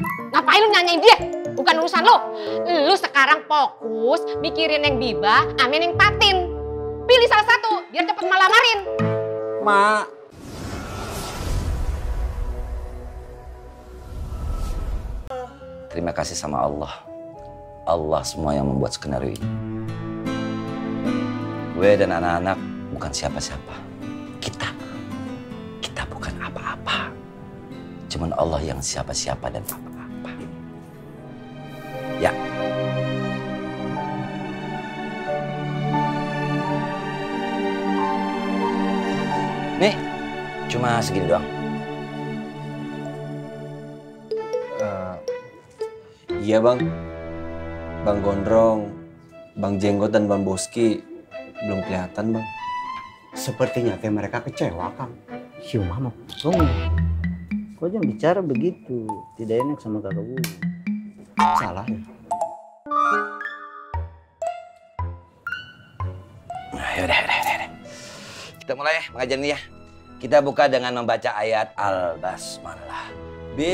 Ngapain lu nanyain dia? Bukan urusan lu. Lu sekarang fokus mikirin yang Biba, amin yang Patin. Pilih salah satu, biar cepet malamarin. Mak. Terima kasih sama Allah. Allah semua yang membuat skenario ini. Gue dan anak-anak bukan siapa-siapa. Kita bukan apa-apa. Cuman Allah yang siapa-siapa dan apa-apa. Ya. Nih, cuma segini doang. Iya bang, Bang Gondrong, Bang Jenggot dan Bang Boski belum kelihatan bang. Sepertinya kayak mereka kecewa Kang. Si Mama pusing. Kau jangan bicara begitu, tidak enak sama kakak Bu. Salah ya? Yaudah. Kita mulai ya pengajian ini ya. Kita buka dengan membaca ayat Al-Basmalah.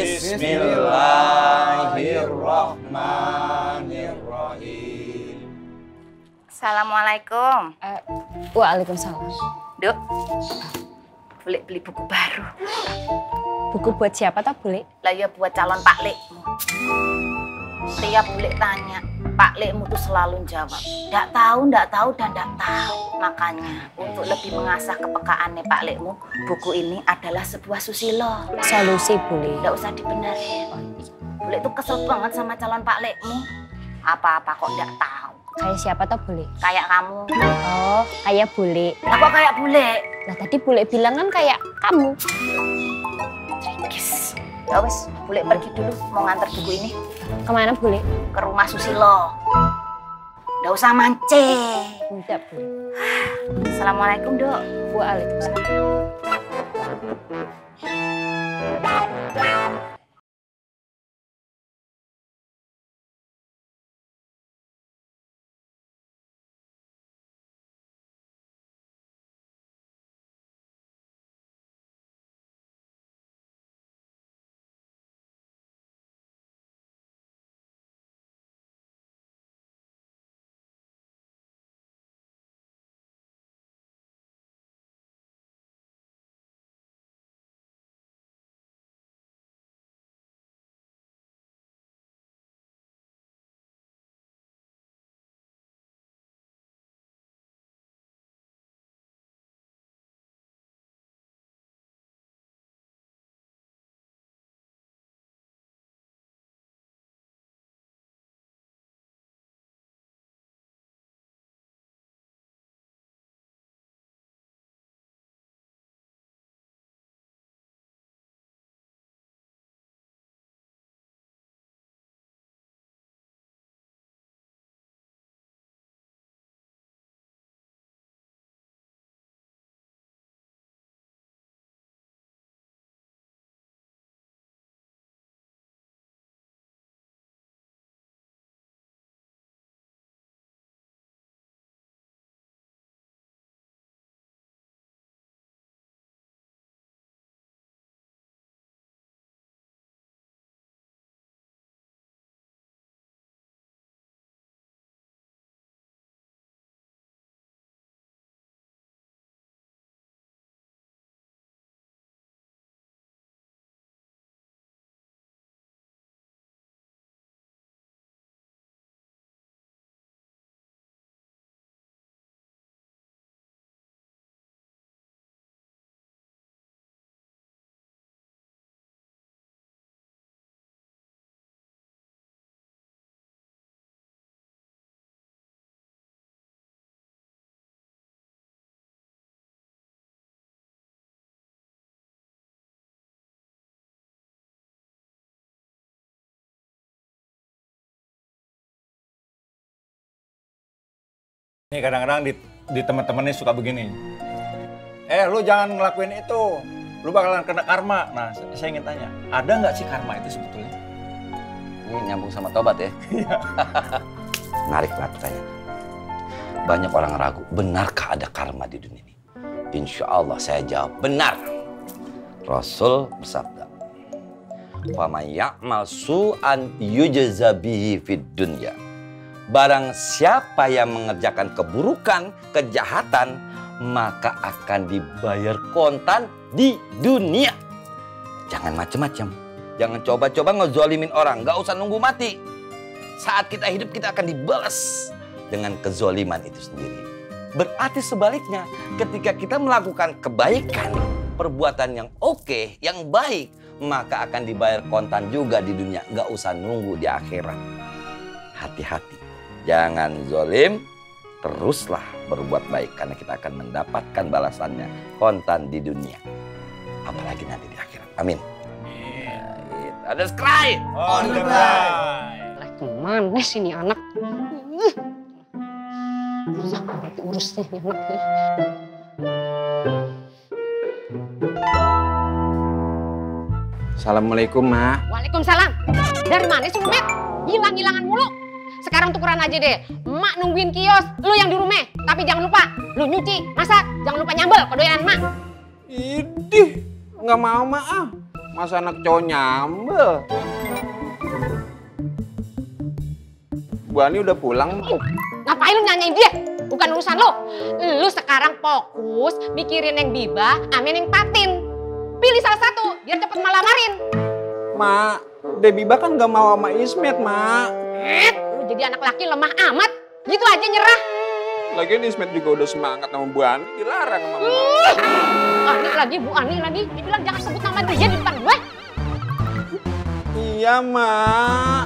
Bismillahirrahmanirrahim. Assalamualaikum. Waalaikumsalam. Duk, boleh beli buku baru. Buku buat siapa tak boleh? Lah ya buat calon Pak Lekmu. Tiap boleh tanya, Pak Lekmu tuh selalu jawab, ndak tahu, dan ndak tahu. Makanya untuk lebih mengasah kepekaannya Pak Lekmu, buku ini adalah sebuah susilo. Solusi boleh. Ndak usah dibenerin. Boleh tuh kesel banget sama calon Pak Lekmu. Apa-apa kok ndak tahu. Kayak siapa tak boleh? Kayak kamu. Oh, kayak bule. Lah kok kayak bule? Lah tadi bule bilang kan kayak kamu. Trikis. Ya wes, bule pergi dulu mau nganter buku ini. Kemana bule? Ke rumah Susilo. Nggak usah mancing. Tidak boleh. Assalamualaikum, Dok. Waalaikumsalam. Nih kadang-kadang di teman-temannya suka begini. Lu jangan ngelakuin itu, lu bakalan kena karma. Nah, saya ingin tanya, ada nggak sih karma itu sebetulnya? Ini nyambung sama tobat ya? Menarik banget pertanyaan. Banyak orang ragu, benarkah ada karma di dunia ini? Insya Allah saya jawab benar. Rasul bersabda, Faman ya'mal su'an yujza bihi fid dunya. Barang siapa yang mengerjakan keburukan, kejahatan, maka akan dibayar kontan di dunia. Jangan macam-macam. Jangan coba-coba ngezolimin orang. Gak usah nunggu mati. Saat kita hidup kita akan dibalas dengan kezoliman itu sendiri. Berarti sebaliknya, ketika kita melakukan kebaikan, perbuatan yang oke, yang baik, maka akan dibayar kontan juga di dunia. Gak usah nunggu di akhirat. Hati-hati. Jangan zolim, teruslah berbuat baik karena kita akan mendapatkan balasannya kontan di dunia. Apalagi nanti di akhirat. Amin. Ada skry. On the fly. Lah kemana sih ini anak? Susah banget urusnya ini anak nih. Assalamualaikum, Mak. Waalaikumsalam. Dari mana sih lu, Met? Hilang-hilangan mulu. Sekarang tukeran aja deh. Emak nungguin kios, lu yang di rumah. Tapi jangan lupa, lu nyuci, masak. Jangan lupa nyambel kedoyan Mak. Idih, nggak mau, Mak. Masa anak cowok nyambel. Bu Ani udah pulang, Mak. Ngapain lu nanyain dia? Bukan urusan lu. Lu sekarang fokus mikirin yang Biba, amin yang Patin. Pilih salah satu, biar cepet malamarin. Mak, Debiba kan nggak mau sama Ismet, Mak. Lu jadi anak laki lemah amat. Gitu aja nyerah. Lagian Ismet juga udah semangat sama Bu Ani, dilarang sama Mama. Ani lagi, Bu Ani lagi. Dibilang jangan sebut nama dia di depan gue. Iya, Mak.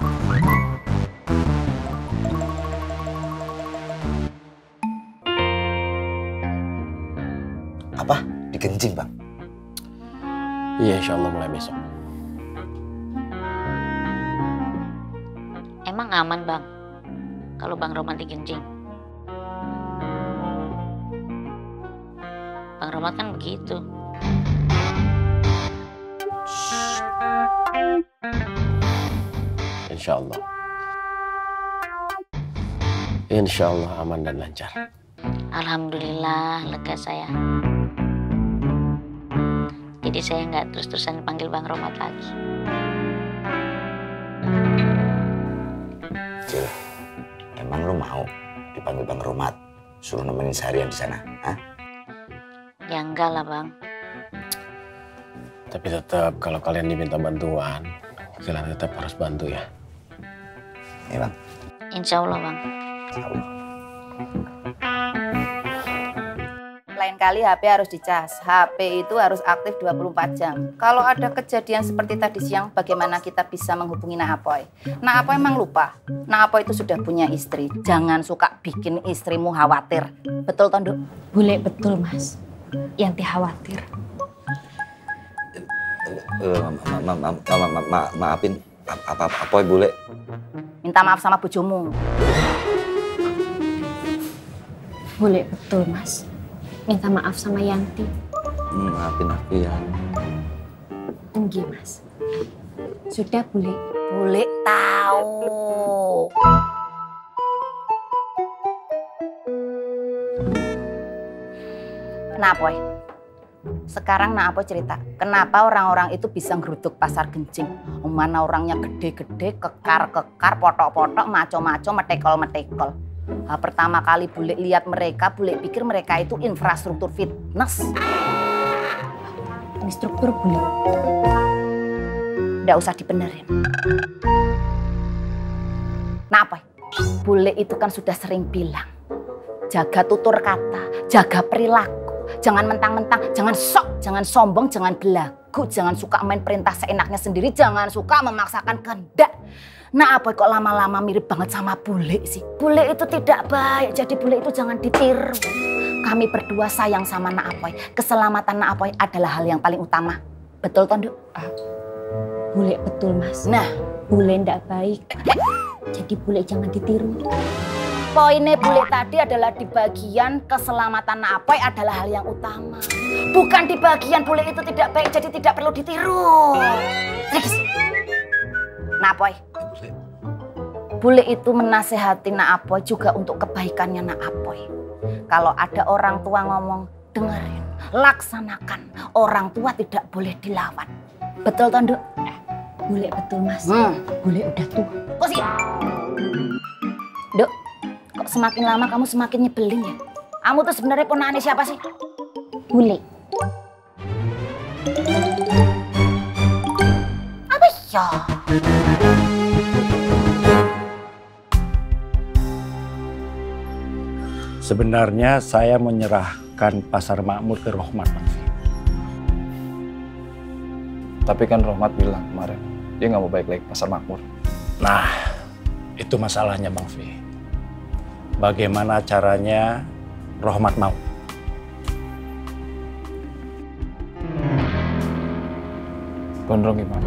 Apa? Dikencing, Bang? Iya, insya Allah mulai besok. Emang aman Bang, kalau Bang Romat dikencing? Bang Romat kan begitu. Insya Allah. Insya Allah aman dan lancar. Alhamdulillah, lega saya. Jadi saya nggak terus-terusan panggil Bang Romat lagi. Cil, emang lu mau dipanggil Bang Romat? Suruh nemenin seharian di sana, hah? Ya enggak lah Bang. Tapi tetap kalau kalian diminta bantuan, kalian tetap harus bantu ya. Iya Bang. Insya Allah Bang. Insya Allah. Lain kali HP harus dicas. HP itu harus aktif 24 jam. Kalau ada kejadian seperti tadi siang, bagaimana kita bisa menghubungi Nak Apoy? Nak Apoy emang lupa. Nak Apoy itu sudah punya istri. Jangan suka bikin istrimu khawatir. Betul, Tondo? Boleh, betul, Mas. Yanti khawatir. Maafin. Apa Apoy boleh? Minta maaf sama bojomu. Boleh, betul, Mas. Minta maaf sama Yanti. Maafin aku ya. Enggak, Mas. Sudah, boleh. Boleh tahu. Kenapa, Boy? Sekarang Nak Apoy cerita, kenapa orang-orang itu bisa ngeruduk pasar Gencing? Mana orangnya gede-gede, kekar-kekar, potok-potok, maco-maco, metekol-metekol. Pertama kali Bule lihat mereka, Bule pikir mereka itu infrastruktur fitness. Instruktur Bule. Nggak usah dibenerin. Nah apa? Bule itu kan sudah sering bilang, jaga tutur kata, jaga perilaku. Jangan mentang-mentang, jangan sok, jangan sombong, jangan belagu, jangan suka main perintah seenaknya sendiri, jangan suka memaksakan kehendak. Nah apa kok lama-lama mirip banget sama Bule sih? Bule itu tidak baik, jadi Bule itu jangan ditiru. Kami berdua sayang sama Nak Apoy. Keselamatan Nak Apoy adalah hal yang paling utama. Betul, Tondo? Bule, betul, Mas. Nah, Bule ndak baik. Jadi Bule jangan ditiru. Poinnya Bule tadi adalah di bagian keselamatan Nak Apoy adalah hal yang utama. Bukan di bagian Bule itu tidak baik, jadi tidak perlu ditiru. Nak Apoy, Bule itu menasehati Nak Apoy juga untuk kebaikannya Nak Apoy. Kalau ada orang tua ngomong, dengerin, laksanakan. Orang tua tidak boleh dilawan. Betul, Tondo? Bule betul, Mas. Bule udah tua. Kok sih? Dok, kok semakin lama kamu semakin nyebelin ya? Kamu tuh sebenarnya ponakannya siapa sih? Bule. Apa ya? Sebenarnya saya menyerahkan Pasar Makmur ke Rohmat, Bang Fi. Tapi kan Rohmat bilang kemarin, dia nggak mau balik lagi ke Pasar Makmur. Nah, itu masalahnya Bang Fi. Bagaimana caranya Rohmat mau? Gondrong gimana?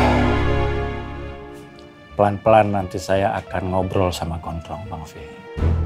Pelan-pelan nanti saya akan ngobrol sama Gondrong, Bang Fi.